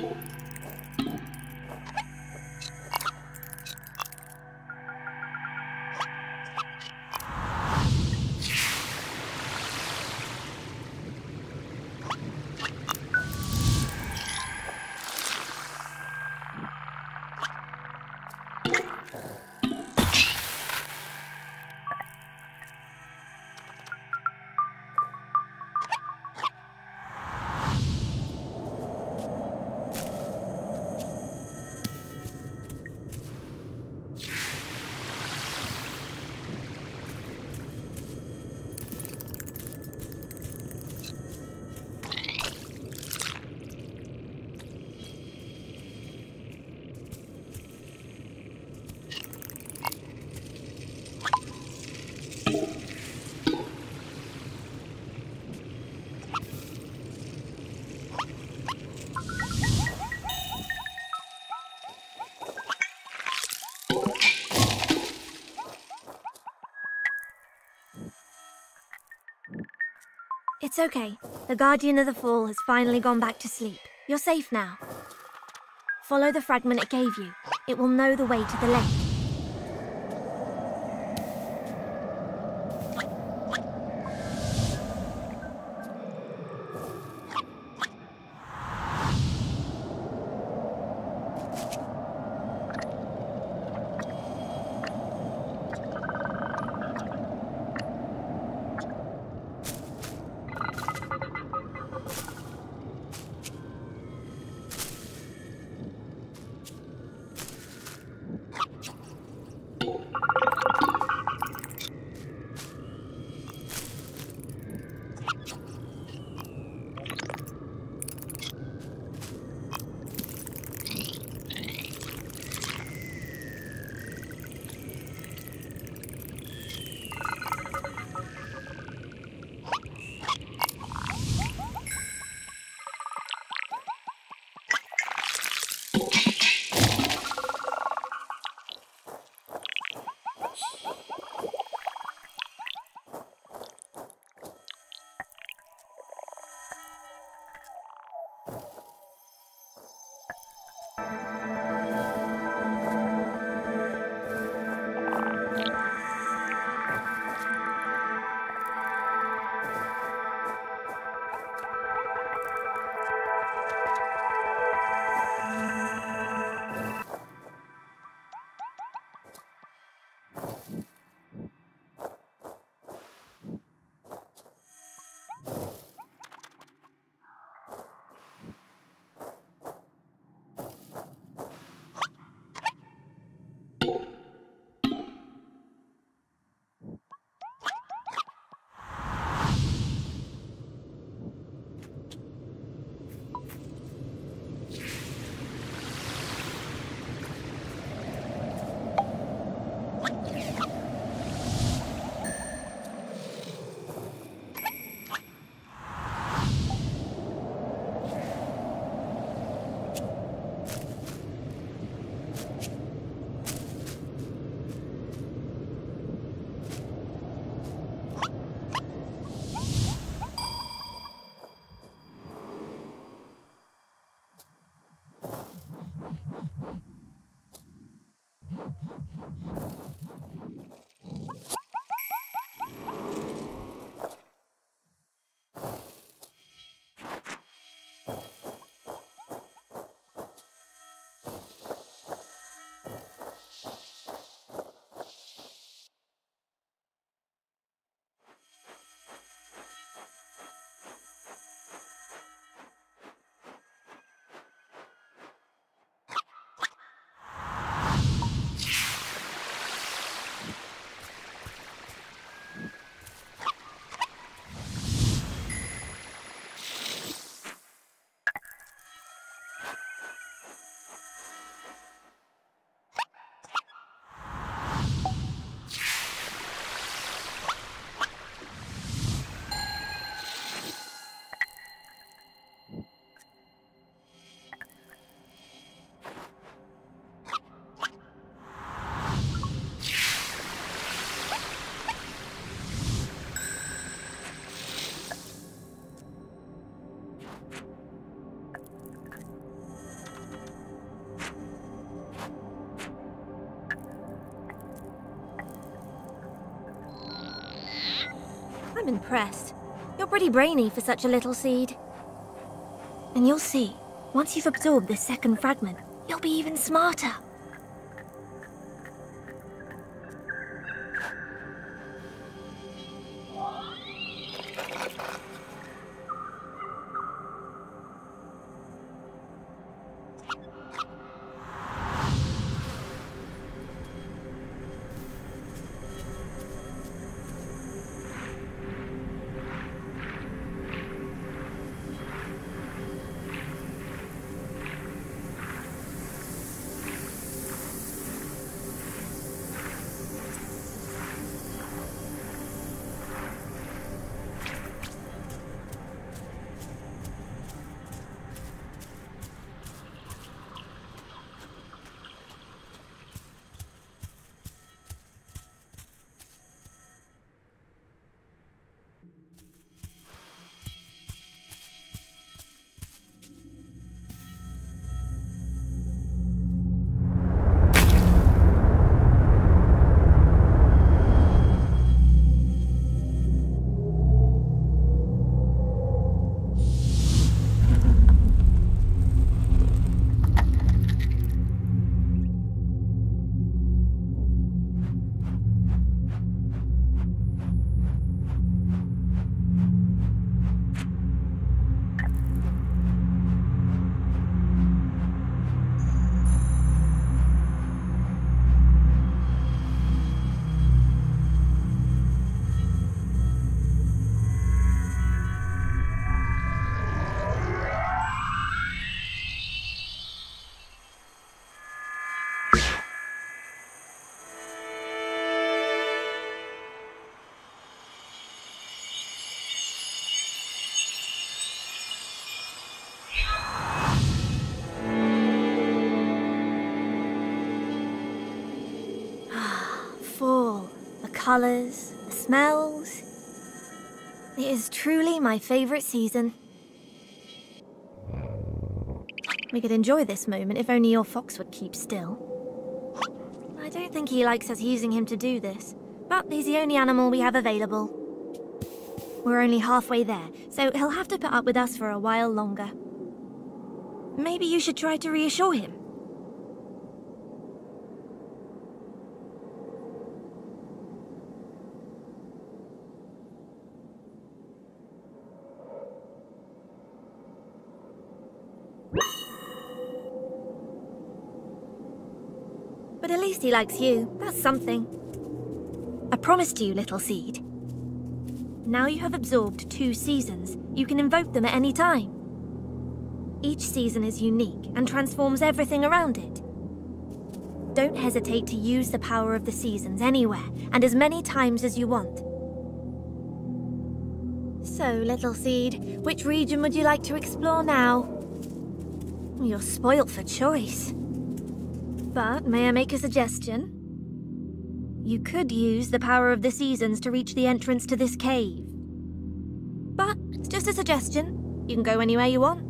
It's okay. The Guardian of the Fall has finally gone back to sleep. You're safe now. Follow the fragment it gave you. It will know the way to the lake. I'm impressed. You're pretty brainy for such a little seed. And you'll see, once you've absorbed this second fragment, you'll be even smarter. Fall, the colours, the smells. It is truly my favourite season. We could enjoy this moment if only your fox would keep still. I don't think he likes us using him to do this, but he's the only animal we have available. We're only halfway there, so he'll have to put up with us for a while longer. Maybe you should try to reassure him. But at least he likes you. That's something. I promised you, little seed. Now you have absorbed 2 seasons. You can invoke them at any time. Each season is unique and transforms everything around it. Don't hesitate to use the power of the seasons anywhere and as many times as you want. So, little seed, which region would you like to explore now? You're spoilt for choice. But may I make a suggestion? You could use the power of the seasons to reach the entrance to this cave. But it's just a suggestion. You can go anywhere you want.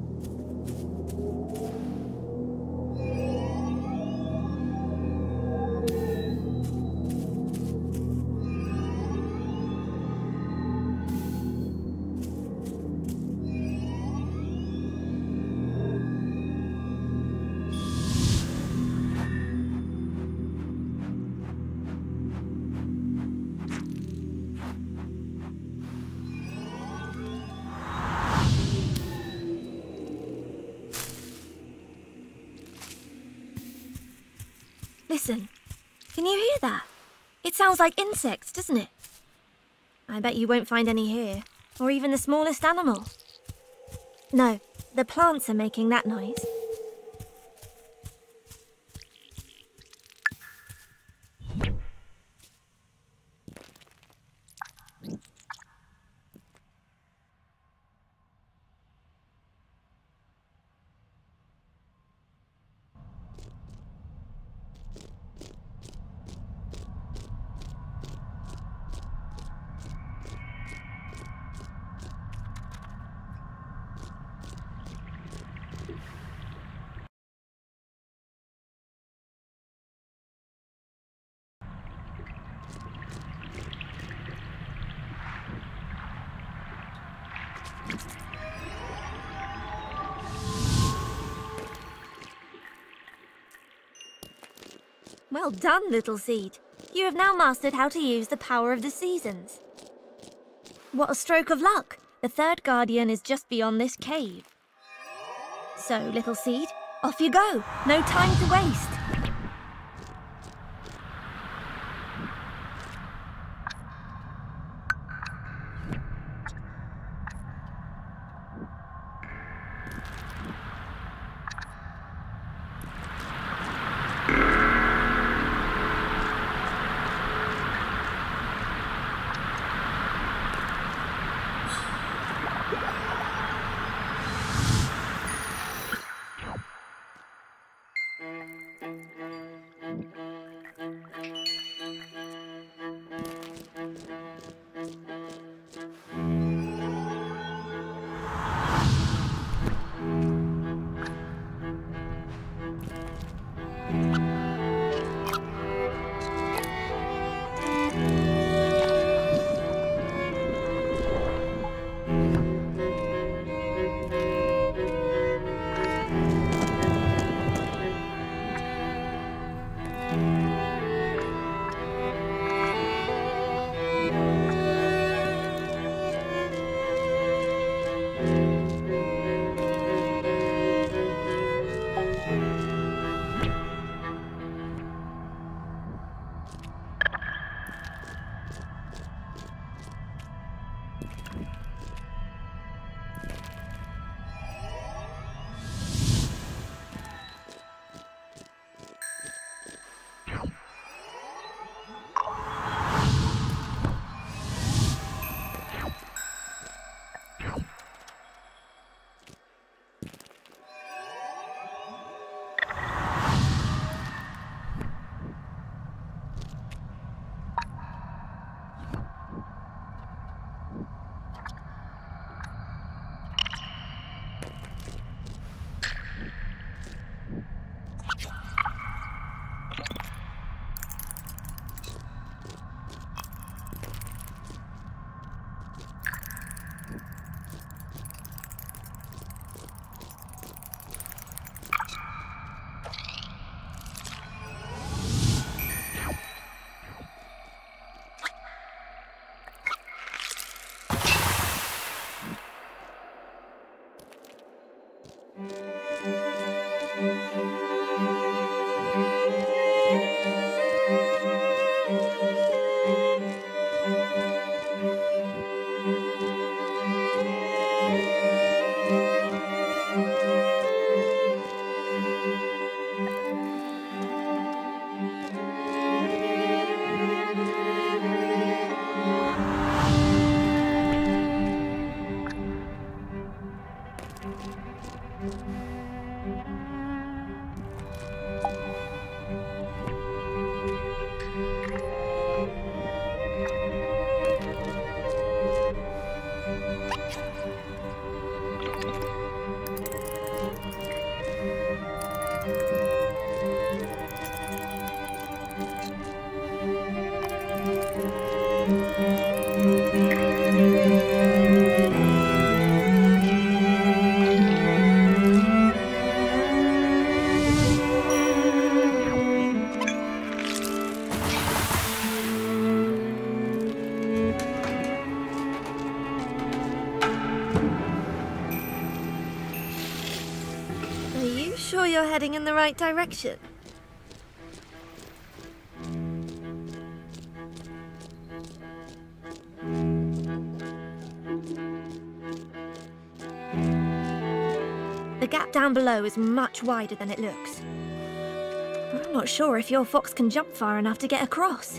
Listen, can you hear that? It sounds like insects, doesn't it? I bet you won't find any here, or even the smallest animal. No, the plants are making that noise. Well done, Little Seed. You have now mastered how to use the power of the seasons. What a stroke of luck! The third guardian is just beyond this cave. So, Little Seed, off you go. No time to waste. Sure you're heading in the right direction? The gap down below is much wider than it looks. I'm not sure if your fox can jump far enough to get across.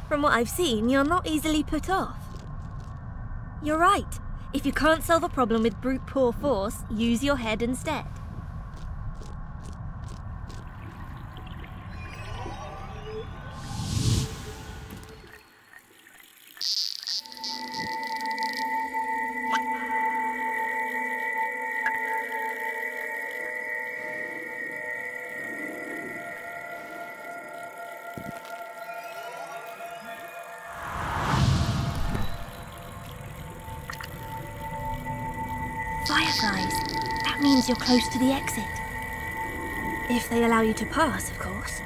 From what I've seen, you're not easily put off. You're right. If you can't solve a problem with brute poor force, use your head instead. Fireflies. That means you're close to the exit. If they allow you to pass, of course.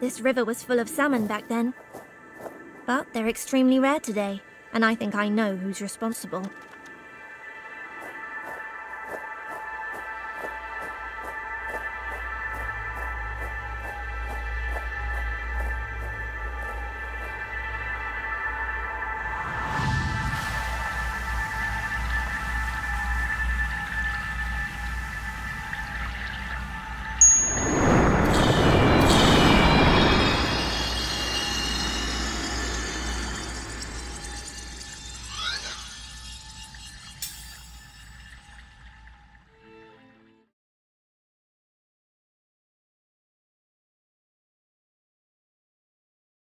this river was full of salmon back then. But they're extremely rare today, and I think I know who's responsible.